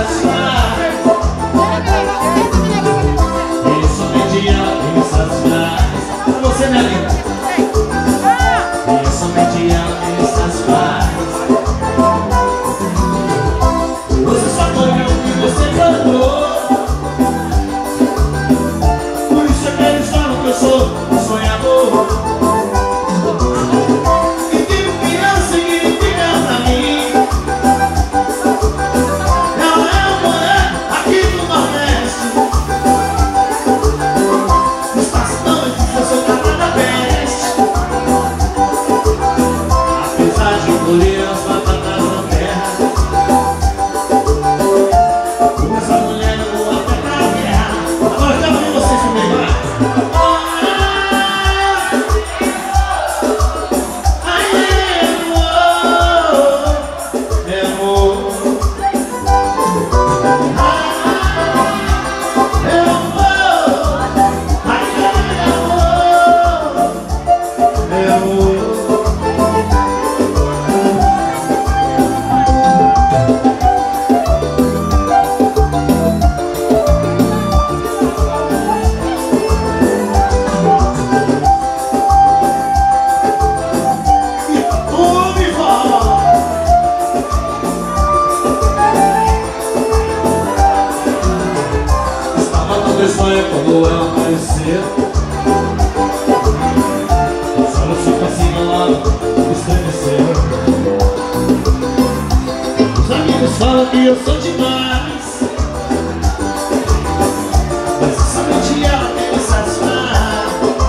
satisfaz. E somente ela que me satisfaz. Pra você, minha linda. E somente ela que me satisfaz. Você só colheu o que você plantou. Por isso é que eles falam que eu sou um sonhador. E que o que ela significa pra mim. Ela é uma mulher aqui do Nordeste. No espaço não existe, eu sou capaz da peste. Apesar de colher as batatas na terra, com essa mulher eu vou até pra guerra. Agora eu quero ver vocês comigo, vai. Quando ela apareceu, só no seu passinho lá estremeceu. Os amigos falam que eu sou demais, mas somente ela que me satisfaz.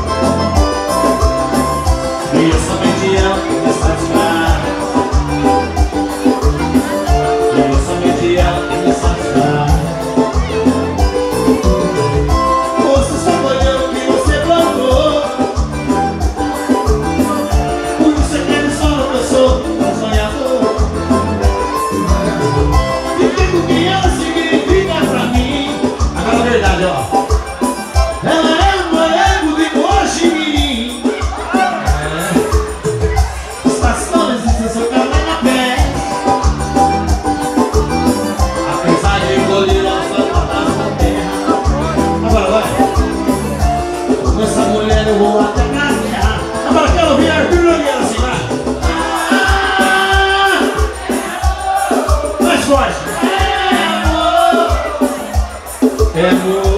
E é somente ela que me satisfaz. E é somente ela que me satisfaz. Ela é um morango de Mogi. Os pastores de seu cabelo na pé. Apesar de colher as batatas na terra. Agora vai. Com essa mulher eu vou até pra guerra. Agora quero ouvir a Arthur Nogueira assim, vai. Mais forte. É amor.